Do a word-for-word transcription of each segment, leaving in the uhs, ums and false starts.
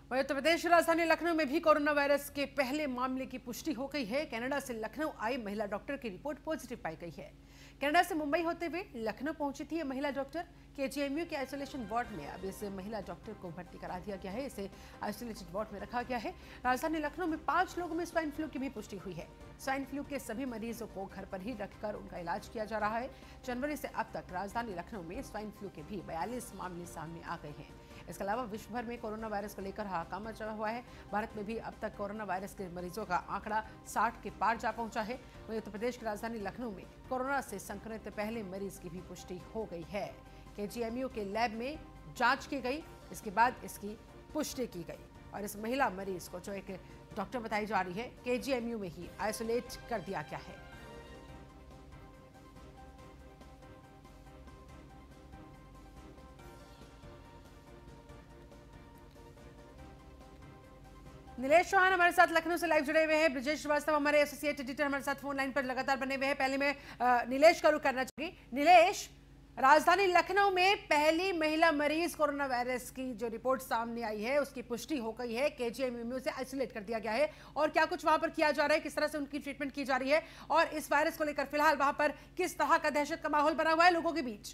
वहीं उत्तर प्रदेश की राजधानी लखनऊ में भी कोरोना वायरस के पहले मामले की पुष्टि हो गई है। कनाडा से लखनऊ आई महिला डॉक्टर की रिपोर्ट पॉजिटिव पाई गई है। कनाडा से मुंबई होते हुए लखनऊ पहुंची थी यह महिला डॉक्टर। केजीएमयू के आइसोलेशन वार्ड में अब इस महिला डॉक्टर को भर्ती करा दिया गया है। इसे आइसोलेटेड वार्ड में रखा गया है। राजधानी लखनऊ में पांच लोगों में स्वाइन फ्लू की भी पुष्टि हुई है। स्वाइन फ्लू के सभी मरीजों को घर पर ही रखकर उनका इलाज किया जा रहा है। जनवरी से अब तक राजधानी लखनऊ में स्वाइन फ्लू के भी बयालीस मामले सामने आ गए हैं। इसके अलावा विश्व भर में कोरोना वायरस को लेकर हाहाकार मचा हुआ है। भारत में भी अब तक कोरोना वायरस के मरीजों का आंकड़ा साठ के पार जा पहुंचा है। वहीं उत्तर प्रदेश की राजधानी लखनऊ में कोरोना से संक्रमित पहले मरीज की भी पुष्टि हो गई है। केजीएमयू के लैब में जांच की गई, इसके बाद इसकी पुष्टि की गई और इस महिला मरीज को, जो एक डॉक्टर बताई जा रही है, केजीएमयू में ही आइसोलेट कर दिया गया है। नीलेश चौहान हमारे साथ लखनऊ से लाइव जुड़े हुए हैं। ब्रजेश श्रीवास्तव हमारे एसोसिएट एडिटर हमारे साथ फोन लाइन पर लगातार बने हुए हैं। पहले मैं नीलेश का रुख करना चाहूंगी। नीलेश, राजधानी लखनऊ में पहली महिला मरीज कोरोना वायरस की जो रिपोर्ट सामने आई है उसकी पुष्टि हो गई है। केजीएमयू से आइसोलेट कर दिया गया है और क्या कुछ वहां पर किया जा रहा है, किस तरह से उनकी ट्रीटमेंट की जा रही है और इस वायरस को लेकर फिलहाल वहां पर किस तरह का दहशत का माहौल बना हुआ है लोगों के बीच?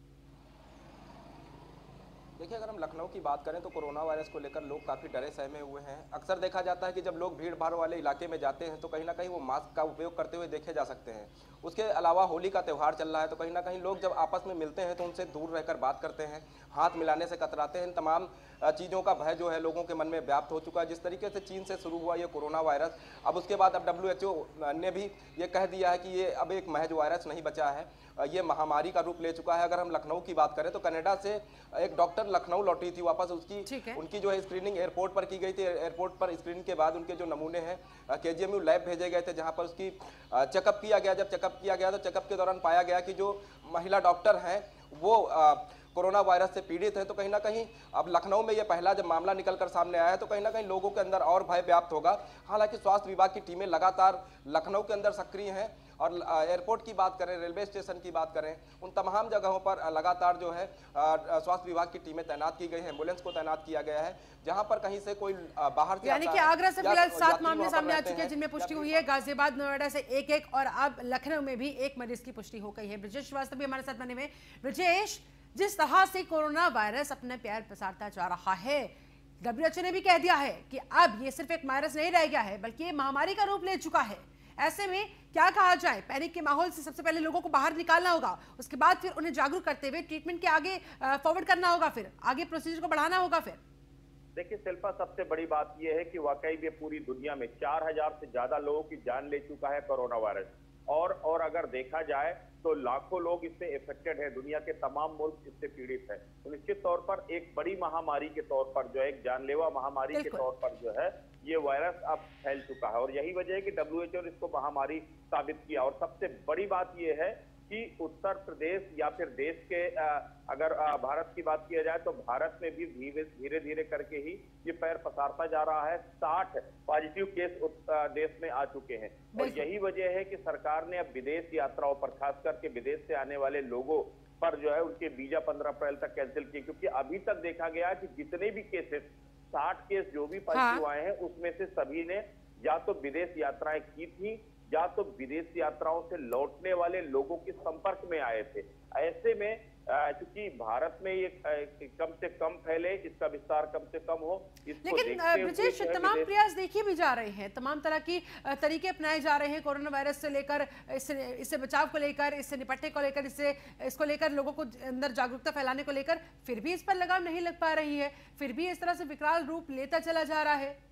देखिए, अगर हम लखनऊ की बात करें तो कोरोना वायरस को लेकर लोग काफ़ी डरे सहमे हुए हैं। अक्सर देखा जाता है कि जब लोग भीड़ भाड़ वाले इलाके में जाते हैं तो कहीं ना कहीं वो मास्क का उपयोग करते हुए देखे जा सकते हैं। उसके अलावा होली का त्यौहार चल रहा है तो कहीं ना कहीं लोग जब आपस में मिलते हैं तो उनसे दूर रहकर बात करते हैं, हाथ मिलाने से कतराते हैं। तमाम चीज़ों का भय जो है लोगों के मन में व्याप्त हो चुका है। जिस तरीके से चीन से शुरू हुआ ये कोरोना वायरस, अब उसके बाद अब डब्ल्यू एच ओ ने भी ये कह दिया है कि ये अब एक महज वायरस नहीं बचा है, ये महामारी का रूप ले चुका है। अगर हम लखनऊ की बात करें तो कनाडा से एक डॉक्टर लखनऊ लौटी थी वापस। उसकी उनकी जो है स्क्रीनिंग एयरपोर्ट पर की गई थी। एयरपोर्ट पर स्क्रीनिंग के बाद उनके जो नमूने हैं केजीएमयू लैब भेजे गए थे, जहां पर उसकी चेकअप किया गया। जब चेकअप किया गया तो चेकअप के दौरान पाया गया कि जो महिला डॉक्टर हैं वो कोरोना वायरस से पीड़ित है। तो कहीं ना कहीं अब लखनऊ में ये पहला जब मामला निकलकर सामने आया है तो कहीं ना कहीं लोगों के अंदर और भय व्याप्त होगा। हालांकि स्वास्थ्य विभाग की टीमें लगातार लखनऊ के अंदर सक्रिय हैं और एयरपोर्ट की बात करें, रेलवे स्टेशन की बात करें, उन तमाम जगहों पर लगातार जो है स्वास्थ्य विभाग की टीमें तैनात की गई हैं, एम्बुलेंस को तैनात किया गया है। जहां पर कहीं से कोई बाहर से, यानी कि आगरा से फिलहाल सात मामले सामने आ चुके हैं जिनमें पुष्टि हुई है। गाजियाबाद, नोएडा से एक एक और अब लखनऊ में भी एक मरीज की पुष्टि हो गई है। ब्रजेश श्रीवास्तव भी हमारे साथ बने हुए। ब्रजेश, जिस तरह से कोरोना वायरस अपने पैर पसारता जा रहा है, डब्ल्यू एच ओ ने भी कह दिया है कि अब ये सिर्फ एक वायरस नहीं रह गया है बल्कि ये महामारी का रूप ले चुका है। ऐसे में क्या कहा जाए, पैनिक के माहौल से सबसे पहले लोगों को बाहर निकालना होगा, उसके बाद फिर उन्हें जागरूक करते हुए ट्रीटमेंट के आगे फॉरवर्ड करना होगा, फिर आगे प्रोसीजर को बढ़ाना होगा। फिर देखिए शिल्पा, सबसे बड़ी बात यह है कि वाकई में पूरी दुनिया में चार हजार से ज्यादा लोगों की जान ले चुका है कोरोना वायरस और और अगर देखा जाए तो लाखों लोग इससे इफेक्टेड है। दुनिया के तमाम मुल्क इससे पीड़ित है। तो निश्चित तौर पर एक बड़ी महामारी के तौर पर जो है, एक जानलेवा महामारी के तौर पर जो है ये वायरस अब फैल चुका है और यही वजह है कि डब्ल्यू एच ओ ने इसको महामारी साबित किया। और सबसे बड़ी बात यह है कि उत्तर प्रदेश या फिर देश के अगर भारत की बात किया जाए तो भारत में भी धीरे धीरे करके ही ये पैर पसारता जा रहा है। साठ पॉजिटिव केस देश में आ चुके हैं और यही वजह है कि सरकार ने अब विदेश यात्राओं पर, खास करके विदेश से आने वाले लोगों पर जो है उनके वीजा पंद्रह अप्रैल तक कैंसिल किए, क्योंकि अभी तक देखा गया कि जितने भी केसेस, साठ केस जो भी पॉजिटिव आए हैं उसमें से सभी ने या तो विदेश यात्राएं की थी या तो विदेश यात्राओं से लौटने वाले लोगों के संपर्क में आए थे। ऐसे में क्योंकि भारत में ये कम से कम फैले, इसका विस्तार कम से कम हो, इसको लेकिन ब्रजेश, तमाम प्रयास देखे भी जा रहे हैं, तमाम तरह की तरीके अपनाए जा रहे हैं कोरोना वायरस से लेकर, इससे इससे बचाव को लेकर, इससे निपटने को लेकर, इससे इसको लेकर लोगों को अंदर जागरूकता फैलाने को लेकर, फिर भी इस पर लगाम नहीं लग पा रही है, फिर भी इस तरह से विकराल रूप लेता चला जा रहा है।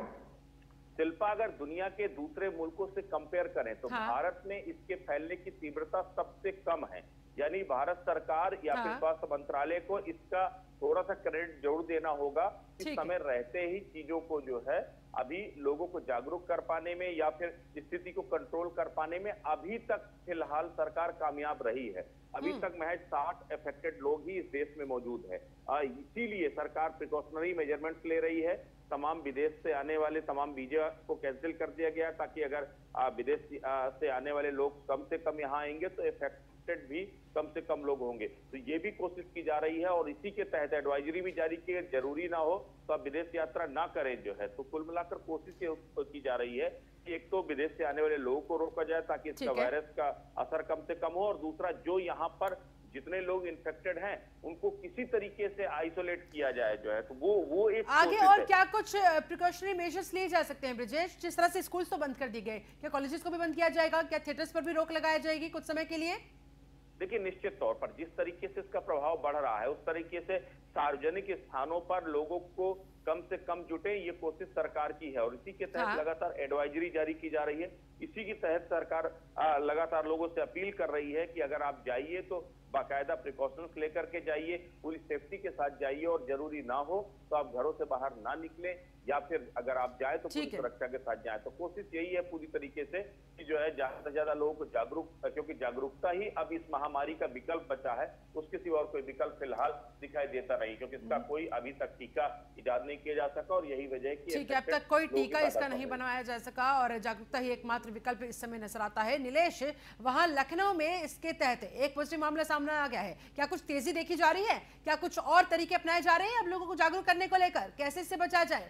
शिल्पा, अगर दुनिया के दूसरे मुल्कों से कंपेयर करें तो हाँ। भारत में इसके फैलने की तीव्रता सबसे कम है। यानी भारत सरकार या हाँ। फिर स्वास्थ्य मंत्रालय को इसका थोड़ा सा क्रेडिट जरूर देना होगा कि समय रहते ही चीजों को जो है अभी लोगों को जागरूक कर पाने में या फिर स्थिति को कंट्रोल कर पाने में अभी तक फिलहाल सरकार कामयाब रही है। अभी तक महज साठ अफेक्टेड लोग ही इस देश में मौजूद है। इसीलिए सरकार प्रिकॉशनरी मेजरमेंट्स ले रही है। तमाम विदेश से आने वाले तमाम वीजा को कैंसिल कर दिया गया ताकि अगर विदेश से आने वाले लोग कम से कम यहाँ आएंगे तो इफेक्ट इन्फेक्टेड भी कम से कम लोग होंगे। तो ये भी कोशिश की जा रही है और इसी के तहत एडवाइजरी भी जारी की है, जरूरी ना हो तो आप विदेश यात्रा ना करें जो है। तो कुल मिलाकर कोशिश ये की जा रही है कि एक तो विदेश से आने वाले लोगों को रोका जाए ताकि इसका वायरस का असर कम से कम हो, और दूसरा जो यहाँ पर जितने लोग इन्फेक्टेड हैं उनको किसी तरीके से आइसोलेट किया जाए जो है। तो वो वो एक आगे और क्या कुछ प्रिकॉशनरी मेजर्स लिए जा सकते हैं ब्रिजेश? जिस तरह से स्कूल्स तो बंद कर दिए गए, क्या कॉलेजेस को भी बंद किया जाएगा? क्या थिएटर्स पर भी रोक लगाया जाएगी कुछ समय के लिए? देखिए, निश्चित तौर पर जिस तरीके से इसका प्रभाव बढ़ रहा है उस तरीके से सार्वजनिक स्थानों पर लोगों को कम से कम जुटे, ये कोशिश सरकार की है और इसी के तहत हाँ। लगातार एडवाइजरी जारी की जा रही है। इसी के तहत सरकार लगातार लोगों से अपील कर रही है कि अगर आप जाइए तो बाकायदा प्रिकॉशंस लेकर के जाइए, पूरी सेफ्टी के साथ जाइए, और जरूरी ना हो तो आप घरों से बाहर ना निकलें, या फिर अगर आप जाए तो पूरी सुरक्षा के साथ जाए। तो कोशिश यही है पूरी तरीके से कि जो है ज्यादा से ज्यादा लोगों को जागरूक, क्योंकि जागरूकता ही अब इस महामारी का विकल्प बचा है, उसके सिवा और कोई विकल्प फिलहाल दिखाई देता नहीं, क्योंकि इसका कोई अभी तक टीका इजाद नहीं किया जा सका और यही वजह है कि ठीक है, अब तक कोई टीका इसका नहीं बनवाया जा सका और जागरूकता ही एकमात्र विकल्प इस समय नजर आता है। नीलेश, वहां लखनऊ में इसके तहत एक पॉजिटिव मामला सामने आ गया है, क्या कुछ तेजी देखी जा रही है? क्या कुछ और तरीके अपनाए जा रहे हैं अब लोगों को जागरूक करने को लेकर? कैसे इससे बचा जाए?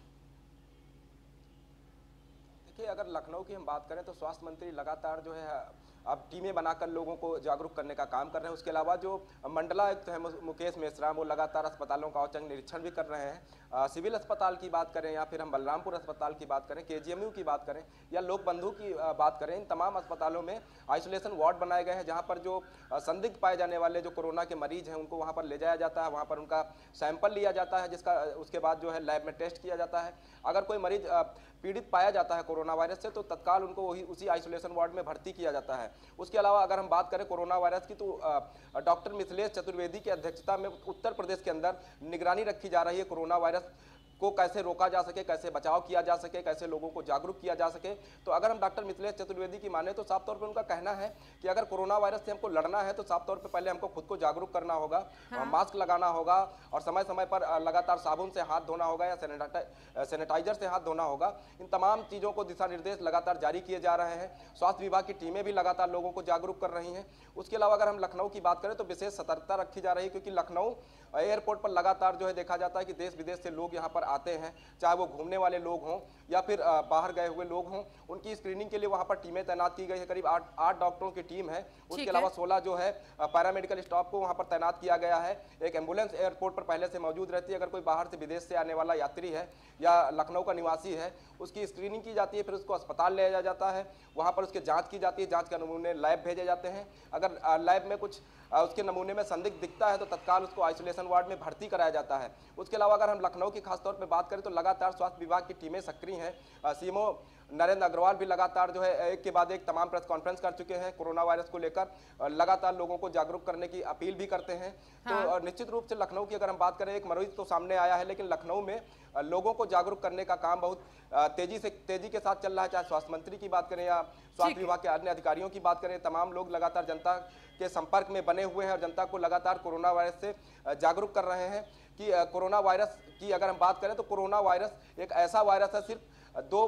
देखिए, अगर लखनऊ की हम बात करें तो स्वास्थ्य मंत्री लगातार जो है अब टीमें बनाकर लोगों को जागरूक करने का काम कर रहे हैं। उसके अलावा जो मंडलायुक्त है मुकेश मेश्रा, वो लगातार अस्पतालों का औचक निरीक्षण भी कर रहे हैं। सिविल अस्पताल की बात करें या फिर हम बलरामपुर अस्पताल की बात करें, केजीएमयू की बात करें या लोक बंधु की बात करें, इन तमाम अस्पतालों में आइसोलेशन वार्ड बनाए गए हैं, जहाँ पर जो संदिग्ध पाए जाने वाले जो कोरोना के मरीज हैं उनको वहाँ पर ले जाया जाता है, वहाँ पर उनका सैंपल लिया जाता है, जिसका उसके बाद जो है लैब में टेस्ट किया जाता है। अगर कोई मरीज पीड़ित पाया जाता है कोरोना वायरस से तो तत्काल उनको वही उसी आइसोलेशन वार्ड में भर्ती किया जाता है। उसके अलावा अगर हम बात करें कोरोना वायरस की तो डॉक्टर मिथिलेश चतुर्वेदी की अध्यक्षता में उत्तर प्रदेश के अंदर निगरानी रखी जा रही है कोरोना वायरस को कैसे रोका जा सके, कैसे बचाव किया जा सके, कैसे लोगों को जागरूक किया जा सके। तो अगर हम डॉक्टर मिथिलेश चतुर्वेदी की माने तो साफ तौर पर उनका कहना है कि अगर कोरोना वायरस से हमको लड़ना है तो साफ तौर पर पहले हमको खुद को जागरूक करना होगा, हाँ। मास्क लगाना होगा और समय समय पर लगातार साबुन से हाथ धोना होगा या सैनिटाइजर से हाथ धोना होगा। इन तमाम चीज़ों को दिशा निर्देश लगातार जारी किए जा रहे हैं। स्वास्थ्य विभाग की टीमें भी लगातार लोगों को जागरूक कर रही हैं। उसके अलावा अगर हम लखनऊ की बात करें तो विशेष सतर्कता रखी जा रही है, क्योंकि लखनऊ एयरपोर्ट पर लगातार जो है देखा जाता है कि देश विदेश से लोग यहाँ पर आते हैं, चाहे वो घूमने वाले लोग हों या फिर बाहर गए हुए लोग हों। उनकी स्क्रीनिंग के लिए वहाँ पर टीमें तैनात की गई है, करीब आठ आठ डॉक्टरों की टीम है। उसके अलावा सोलह जो है पैरामेडिकल स्टाफ को वहाँ पर तैनात किया गया है। एक एम्बुलेंस एयरपोर्ट पर पहले से मौजूद रहती है। अगर कोई बाहर से विदेश से आने वाला यात्री है या लखनऊ का निवासी है, उसकी स्क्रीनिंग की जाती है, फिर उसको अस्पताल ले जाया जाता है, वहाँ पर उसके जाँच की जाती है, जाँच के नमूने लैब भेजे जाते हैं। अगर लैब में कुछ उसके नमूने में संदिग्ध दिखता है तो तत्काल उसको आइसोलेशन वार्ड में भर्ती कराया जाता है। उसके अलावा अगर हम लखनऊ की खासतौर पर बात करें तो लगातार स्वास्थ्य विभाग की टीमें सक्रिय हैं। सीएमओ नरेंद्र अग्रवाल भी लगातार जो है एक के बाद एक तमाम प्रेस कॉन्फ्रेंस कर चुके हैं कोरोना वायरस को लेकर, लगातार लोगों को जागरूक करने की अपील भी करते हैं। हाँ। तो निश्चित रूप से लखनऊ की अगर हम बात करें, एक मरीज तो सामने आया है, लेकिन लखनऊ में लोगों को जागरूक करने का काम बहुत तेजी से तेजी के साथ चल रहा है। चाहे स्वास्थ्य मंत्री की बात करें या स्वास्थ्य विभाग के अन्य अधिकारियों की बात करें, तमाम लोग लगातार जनता के संपर्क में बने हुए हैं और जनता को लगातार कोरोना वायरस से जागरूक कर रहे हैं कि कोरोना वायरस की अगर हम बात करें तो कोरोना वायरस एक ऐसा वायरस है सिर्फ दो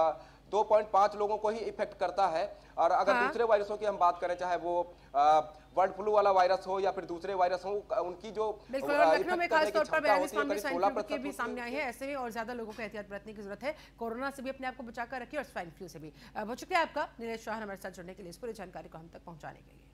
दो पॉइंट पाँच लोगों को ही इफेक्ट करता है। और अगर हाँ। दूसरे वायरसों की हम बात करें, चाहे वो बर्ड फ्लू वाला वायरस हो या फिर दूसरे वायरस हो, उनकी जो बिल्कुल लखनऊ में खास तौर पर बयालीस मामले स्वाइन फ्लू के भी सामने आए हैं। ऐसे में और ज्यादा लोगों को एहतियात बरतने की जरूरत है। कोरोना से भी अपने आप को बचाकर रखिए और स्वाइन फ्लू से भी। बहुत शुक्रिया आपका नीलेश शाह हमारे साथ जुड़ने के लिए, इस पूरी जानकारी को हम तक पहुंचाने के लिए।